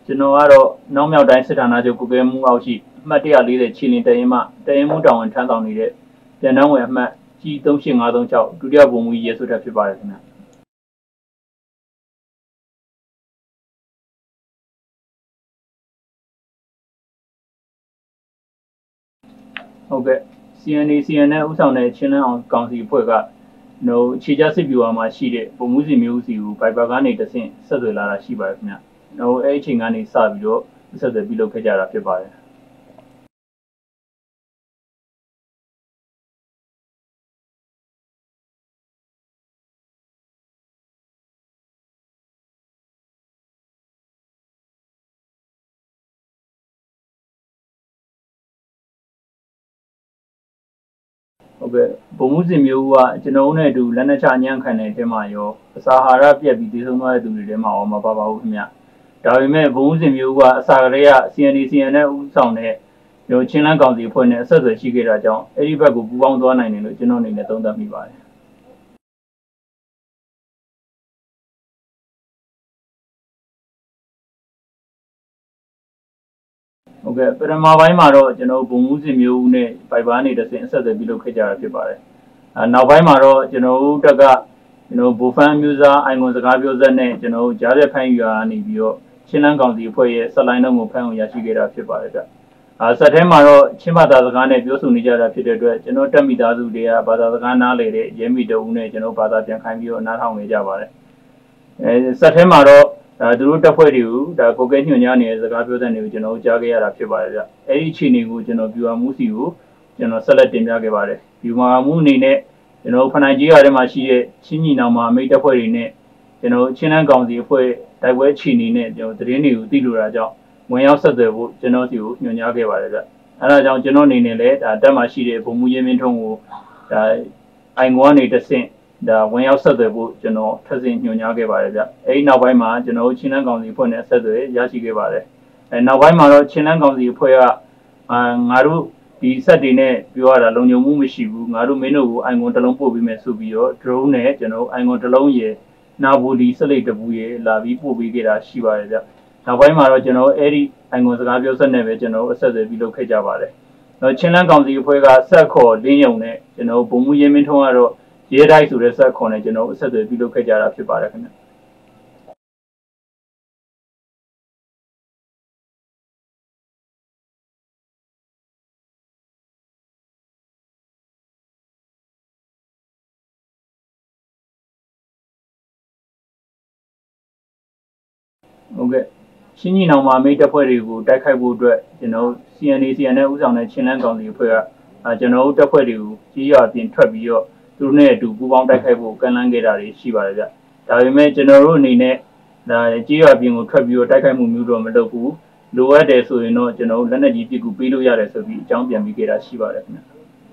ကျွန်တော်ကတော့နောက်မြောက်တိုင်းစစ်ဌာနချုပ်ကုကဲမှုအောက်ရှိအမှတ်140ချီလင်းတရင်မှတရင်မှုတောင်ဝန်ထမ်းဆောင်နေတဲ့ပြန်နှောင်းဝင်အမှတ်ကြီး38536ဒုတိယဗိုလ်မှူးကြီးရဲစွတ်ထက်ဖြစ်ပါတယ်ခင်ဗျဟုတ်ကဲ့ CNA CN နဲ့ဥဆောင်တဲ့ချင်းလန်းအောင်ကောင်စီအဖွဲ့ကခြေချစစ်ဗျူဟာမှာရှိတဲ့ဗိုလ်မှူးစီမျိုးစီကိုဘိုက်ဘာကနေတဆင့်ဆက်သွယ်လာတာရှိပါတယ်ခင်ဗျအဲ့အချိန်ကနေစပြီးတော့ဆက်သွယ်ပြုလုပ်ခဲ့ကြတာဖြစ်ပါတယ်ဟုတ်ကဲ့ဗိုလ်မှူးစီမျိုးကကျွန်တော်နဲ့အတူလက်နက်ချအညံ့ခံတဲ့အထက်မှာရောအစာဟာရပြက်ပြီးတည်ဆုံသွားတဲ့သူတွေထဲမှာရောမပါပါဘူးခင်ဗျဒါပေမဲ့ဗိုလ်မှူးစီမျိုးကအစာကလေးက CND CN နဲ့ဥဆောင်တဲ့ချင်းလန်းကောင်စီအဖွဲ့နဲ့အဆက်အသွယ်ရှိခဲ့တာကြောင့်အဲ့ဒီဘက်ကိုပူးပေါင်းသွားနိုင်တယ်လို့ကျွန်တော်အနေနဲ့သုံးသပ်မိပါတယ်ဟုတ်ကဲ့ပထမပိုင်းမှာတော့ကျွန်တော်ဗိုလ်မှူးစီမျိုးနဲ့ဗိုက်ဘာနေတဆင့်အဆက်အသွယ်ပြုလုပ်ခဲ့ကြတာဖြစ်ပါတယ်နောက်ပိုင်းမှာတော့ကျွန်တော်တို့တက်ကဗိုလ်ဖန်းမျိုးစားအိုင်ကွန်စကားပြောဆက်နဲ့ကျွန်တော်ကြားတဲ့ဖမ်းယူရာနေပြီးတော့ချင်းလန်းကောင်စီအဖွဲ့ရဲ့ဆက်လိုင်းတော့ကိုဖမ်းအောင်ရရှိခဲ့တာဖြစ်ပါတယ်ဗျဆက်ထဲမှာတော့ချင်းဘာသာစကားနဲ့ပြောဆိုနေကြတာဖြစ်တဲ့အတွက်ကျွန်တော်တက်မိသားစုတွေကဘာသာစကားနားလည်တဲ့ရဲမိတအုပ်နဲ့ကျွန်တော်ဘာသာပြန်ခိုင်းပြီးတော့နားထောင်နေကြပါတယ်ဆက်ထဲမှာတော့သူတို့တပ်ဖွဲ့တွေကိုကိုကဲညွှန်ကြားနေတဲ့စကားပြောတဲ့နေကိုကျွန်တော်ကြားခဲ့ရတာဖြစ်ပါတယ်ဗျအဲ့ဒီအခြေအနေကိုကျွန်တော်ဗျူဟာမှုစီကိုကျွန်တော်ဆက်လက်တင်ပြခဲ့ပါတယ်ဗျူဟာမှုအနေနဲ့ကျွန်တော်ဖနိုင်ကြီးရထဲမှာရှိတဲ့ချင်းညီနောင်မှာမိတ်တပ်ဖွဲ့တွေနဲ့ကျွန်တော်ချင်းလန်းကောင်စီအဖွဲ့တိုက်ပွဲအခြေအနေနဲ့ကျွန်တော်သတင်းတွေကိုသိလို့တာကြောင့်ဝင်ရောက်ဆက်သွယ်ဖို့ကျွန်တော်စီကိုညွှန်ကြားခဲ့ပါတယ်ဗျအဲဒါကြောင့်ကျွန်တော်အနေနဲ့လည်းတပ်မှာရှိတဲ့ဗိုလ်မှူးရဲမင်းထွန်းကိုအိုင်ကွန်ကနေတဆင့်ဝင်ရောက်ဆက်သွယ်ဖို့ကျွန်တော်ထပ်ဆင့်ညွှန်ကြားခဲ့ပါတယ်ဗျအဲဒီနောက်ပိုင်းမှာကျွန်တော်ချင်းလန်းကောင်စီအဖွဲ့နဲ့ဆက်သွယ်ရရှိခဲ့ပါတယ်နောက်ပိုင်းမှာတော့ချင်းလန်းကောင်စီအဖွဲ့ကငါတို့ဒီဆက်တွေနဲ့ပြောရတာလုံခြုံမှုမရှိဘူးငါတို့မင်းတို့ကိုအိုင်ကွန်တစ်လုံးပို့ပြီးမယ်ဆိုပြီးတော့ drone နဲ့ကျွန်တော်အိုင်ကွန်တစ်လုံးရယ်နာဘူလီစလိတ်တပူရယ်လာပြီးပို့ပေးခဲ့တာရှိပါတယ်ဗျနောက်ပိုင်းမှာတော့ကျွန်တော်အဲ့ဒီအိုင်ကွန်စကားပြောဆက်နဲ့ပဲကျွန်တော်အဆက်အသွယ်ပြုလုပ်ခဲ့ကြပါတယ်ချင်းလန်းကောင်စီအဖွဲ့ကဆက်ခေါ်လင်းယုံနဲ့ကျွန်တော်ဗိုလ်မှူးရဲမင်းထွန်းကတော့ရဲတိုက်ဆိုတဲ့ဆက်ခေါ်နဲ့ကျွန်တော်အဆက်အသွယ်ပြုလုပ်ခဲ့ကြတာဖြစ်ပါတယ်ခင်ဗျဟုတ်ကဲ့ချင်းညီနောင်မှာမိတ်တပ်ဖွဲ့တွေကိုတိုက်ခိုက်ဖို့အတွက်ကျွန်တော် CNA CN နဲ့ဥဆောင်တဲ့ချင်းလန်းကောင်စီအဖွဲ့ကကျွန်တော်တပ်ဖွဲ့တွေကိုကြီးရွာပြင်ထွက်ပြီးတော့သူတို့နဲ့အတူပူးပေါင်းတိုက်ခိုက်ဖို့ကမ်းလှမ်းခဲ့တာတွေရှိပါတယ်ဗျဒါပေမဲ့ကျွန်တော်တို့အနေနဲ့ကြီးရွာပြင်ကိုထွက်ပြီးတော့တိုက်ခိုက်မှုမျိုးတော့မလုပ်ဘူးလိုအပ်တယ်ဆိုရင်တော့ကျွန်တော်လက်နက်ကြီးပစ်ကူပေးလို့ရတယ်ဆိုပြီးအကြောင်းပြန်ပြီးခဲ့တာရှိပါတယ်ခင်ဗျ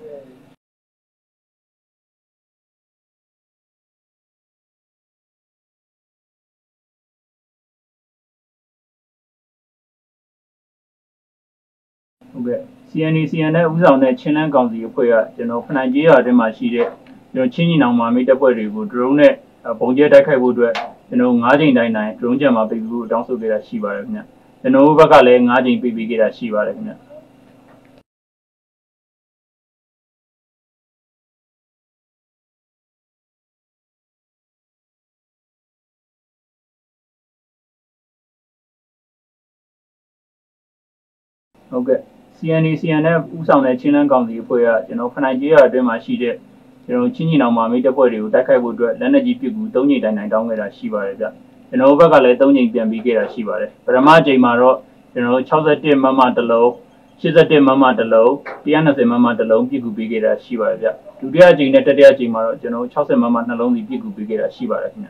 ဟုတ်ကဲ့ CNA CN နဲ့ဥဆောင်တဲ့ချင်းလန်းကောင်စီအဖွဲ့ကကျွန်တော်ဖနိုင်ကြီးရွာထဲမှာရှိတဲ့ကျွန်တော်ချင်းညီနောင်မှာမိတ်တပ်ဖွဲ့တွေကို drone နဲ့ပုံကျဲတိုက်ခိုက်ဖို့အတွက်ကျွန်တော်9ချိန်တိုင်း drone ချက်မှာပေးပြီးတောင်းဆိုခဲ့တာရှိပါတယ်ခင်ဗျကျွန်တော်ဘက်ကလည်း9ချိန်ပေးပြီးခဲ့တာရှိပါတယ်ခင်ဗျဟုတ်ကဲ့ CNA CN နဲ့ဥဆောင်တဲ့ချင်းလန်းကောင်စီအဖွဲ့ကကျွန်တော်ဖနိုင်ကြီးရွာအတွင်းမှာရှိတဲ့ကျွန်တော်ချင်းညီနောင်မှာမိတ်တပ်ဖွဲ့တွေကိုတိုက်ခိုက်ဖို့အတွက်လက်နက်ကြီးပစ်ကူ3ချိန်တိုင်းတောင်းခဲ့တာရှိပါတယ်ဗျကျွန်တော်ဘက်ကလည်း3ချိန်ပြန်ပြီးခဲ့တာရှိပါတယ်ပထမချိန်မှာတော့ကျွန်တော်61မမတစ်လုံး81မမတစ်လုံး120မမတစ်လုံးပစ်ကူပေးခဲ့တာရှိပါတယ်ဗျဒုတိယချိန်နဲ့တတိယချိန်မှာတော့ကျွန်တော်60မမနှလုံးစီပစ်ကူပေးခဲ့တာရှိပါတယ်ခင်ဗျ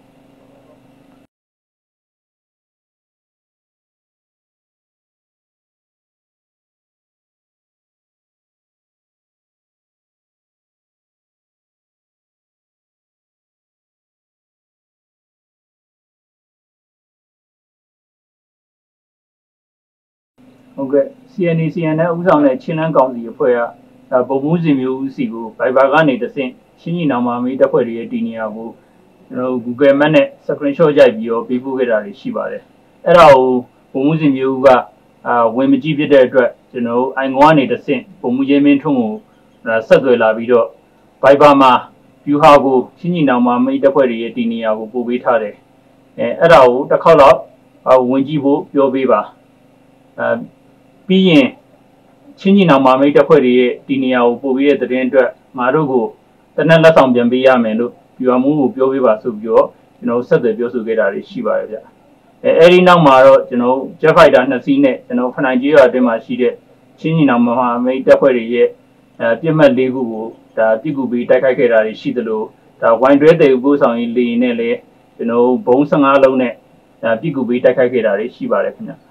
ဟုတ်ကဲ့ CNA CN နဲ့ဥဆောင်တဲ့ချင်းလန်းကောင်စီအဖွဲ့ကဗိုလ်မှူးစီမျိုးဦးစီကိုဗိုက်ဘာကနေတဆင့်ချင်းညီနောင်မှာမိတပ်ဖွဲ့တွေရဲ့တည်နေရာကိုကျွန်တော် Google Map နဲ့ screenshot ရိုက်ပြီးတော့ပေးပို့ခဲ့တာတွေရှိပါတယ်အဲ့ဒါကိုဘုံမှုစင်မျိုးကဝင်မကြည့်ဖြစ်တဲ့အတွက်ကျွန်တော်အိုင်ငွားနေတဆင့်ဘုံမှုရဲမင်းထုံးကိုဆက်သွယ်လာပြီးတော့ဘိုက်ဘာမှာပြူဟာကိုချင်းညီနောင်မှာမိတ်တပ်ဖွဲ့တွေရဲ့တီနေရာကိုပို့ပေးထားတယ်အဲ့ဒါကိုတစ်ခေါက်တော့ဝင်ကြည့်ဖို့ပြောပေးပါပြီးရင်ချင်းညီနောင်မှာမိတ်တပ်ဖွဲ့တွေရဲ့တီနေရာကိုပို့ပေးတဲ့သတင်းအတွက်ငါတို့ကိုတနက်လက်ဆောင်ပြန်ပေးရမယ်လို့ပြူဟာမှုကိုပြောပေးပါဆိုပြီးတော့ကျွန်တော်ဆက်သွယ်ပြောဆိုခဲ့တာတွေရှိပါတယ်ဗျအဲဒီနောက်မှာတော့ကျွန်တော် Jet Fighter 2စီးနဲ့ကျွန်တော်ဖနိုင်ကြီးရွာအတွင်းမှာရှိတဲ့ချင်းညီနောင်မဟာမိတ်တပ်ဖွဲ့တွေရဲ့ပြစ်မှတ်၄ခုကိုဒါပြစ်ကူပြီးတိုက်ခိုက်ခဲ့တာတွေရှိသလိုဒါဝိုင်တွဲတေပို့ဆောင်ရေးလေရင်နဲ့လည်းကျွန်တော်ဘုံ15လုံးနဲ့ပြစ်ကူပြီးတိုက်ခိုက်ခဲ့တာတွေရှိပါတယ်ခင်ဗျ